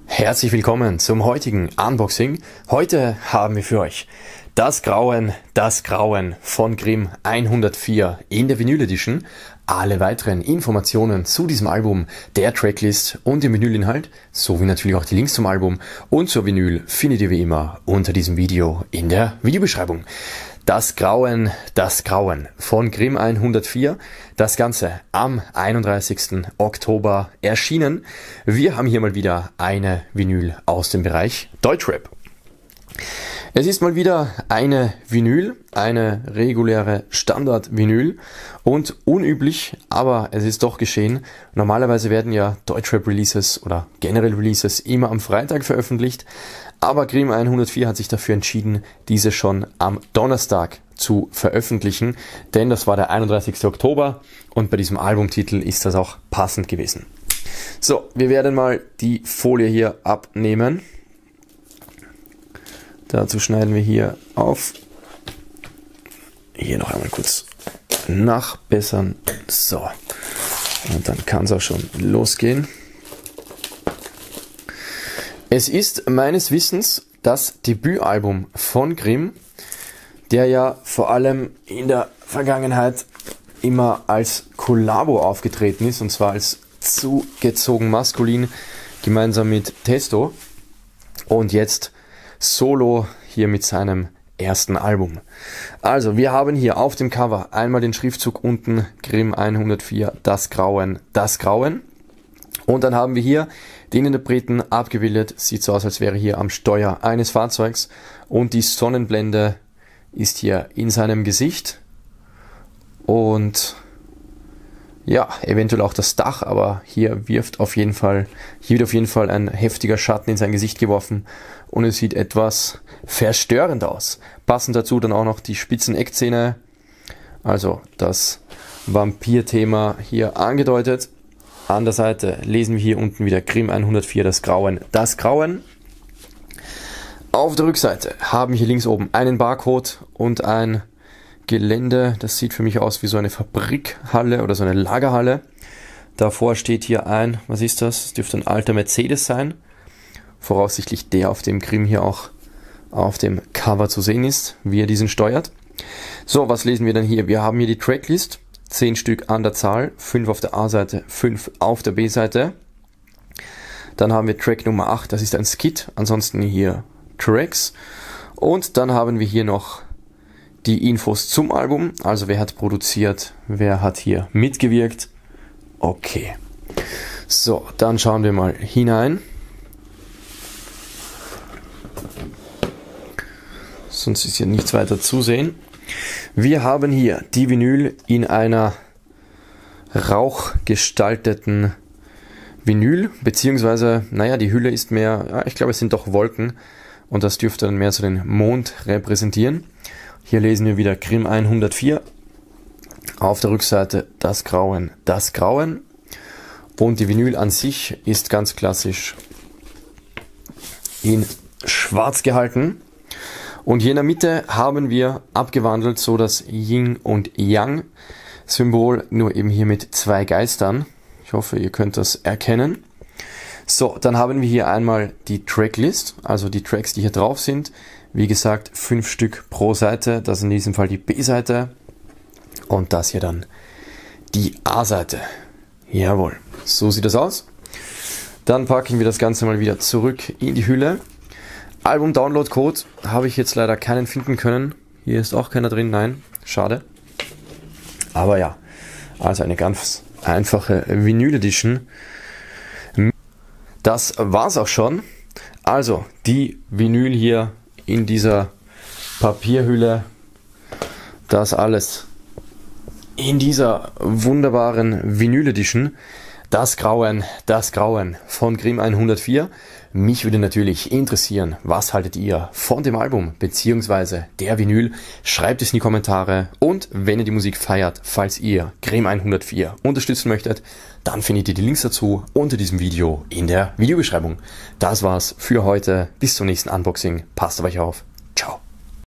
Herzlich willkommen zum heutigen Unboxing. Heute haben wir für euch das Grauen von Grimm 104 in der Vinyl Edition. Alle weiteren Informationen zu diesem Album, der Tracklist und dem Vinylinhalt, sowie natürlich auch die Links zum Album und zur Vinyl findet ihr wie immer unter diesem Video in der Videobeschreibung. Das Grauen von Grimm 104, das Ganze am 31. Oktober erschienen. Wir haben hier mal wieder eine Vinyl aus dem Bereich Deutschrap. Es ist mal wieder eine Vinyl, eine reguläre Standard-Vinyl und unüblich, aber es ist doch geschehen. Normalerweise werden ja Deutschrap-Releases oder generell Releases immer am Freitag veröffentlicht, aber Grimm 104 hat sich dafür entschieden, diese schon am Donnerstag zu veröffentlichen, denn das war der 31. Oktober und bei diesem Albumtitel ist das auch passend gewesen. So, wir werden mal die Folie hier abnehmen. Dazu schneiden wir hier auf. Hier noch einmal kurz nachbessern. So. Und dann kann es auch schon losgehen. Es ist meines Wissens das Debütalbum von Grimm, der ja vor allem in der Vergangenheit immer als Kollabo aufgetreten ist, und zwar als zugezogen maskulin gemeinsam mit Testo und jetzt solo hier mit seinem ersten Album. Also wir haben hier auf dem Cover einmal den Schriftzug unten Grimm 104, das Grauen. Und dann haben wir hier den Interpreten abgebildet. Sieht so aus, als wäre hier am Steuer eines Fahrzeugs und die Sonnenblende ist hier in seinem Gesicht und ja, eventuell auch das Dach, aber hier wird auf jeden Fall ein heftiger Schatten in sein Gesicht geworfen und es sieht etwas verstörend aus. Passend dazu dann auch noch die spitzen Eckzähne, also das Vampir-Thema hier angedeutet. An der Seite lesen wir hier unten wieder Grimm 104, das Grauen. Auf der Rückseite haben wir hier links oben einen Barcode und ein Gelände. Das sieht für mich aus wie so eine Fabrikhalle oder so eine Lagerhalle. Davor steht hier ein, was ist das? Das dürfte ein alter Mercedes sein. Voraussichtlich der, auf dem Grimm hier auch auf dem Cover zu sehen ist, wie er diesen steuert. So, was lesen wir denn hier? Wir haben hier die Tracklist. 10 Stück an der Zahl, 5 auf der A-Seite, 5 auf der B-Seite. Dann haben wir Track Nummer 8, das ist ein Skit, ansonsten hier Tracks. Und dann haben wir hier noch die Infos zum Album, also wer hat produziert, wer hat hier mitgewirkt. Okay, so, dann schauen wir mal hinein. Sonst ist hier nichts weiter zu sehen. Wir haben hier die Vinyl in einer rauchgestalteten Vinyl, beziehungsweise, naja, die Hülle ist mehr, ja, ich glaube es sind doch Wolken und das dürfte dann mehr so den Mond repräsentieren. Hier lesen wir wieder Grimm 104, auf der Rückseite das Grauen und die Vinyl an sich ist ganz klassisch in schwarz gehalten. Und hier in der Mitte haben wir abgewandelt so das Yin und Yang Symbol, nur eben hier mit 2 Geistern. Ich hoffe, ihr könnt das erkennen. So, dann haben wir hier einmal die Tracklist, also die Tracks, die hier drauf sind. Wie gesagt, 5 Stück pro Seite, das ist in diesem Fall die B-Seite und das hier dann die A-Seite. Jawohl, so sieht das aus. Dann packen wir das Ganze mal wieder zurück in die Hülle. Album-Download-Code habe ich jetzt leider keinen finden können. Hier ist auch keiner drin, nein, schade. Aber ja, also eine ganz einfache Vinyl Edition. Das war's auch schon. Also die Vinyl hier in dieser Papierhülle, das alles in dieser wunderbaren Vinyl Edition. Das Grauen von Grimm 104. Mich würde natürlich interessieren, was haltet ihr von dem Album bzw. der Vinyl? Schreibt es in die Kommentare und wenn ihr die Musik feiert, falls ihr Grimm 104 unterstützen möchtet, dann findet ihr die Links dazu unter diesem Video in der Videobeschreibung. Das war's für heute. Bis zum nächsten Unboxing. Passt auf euch auf. Ciao.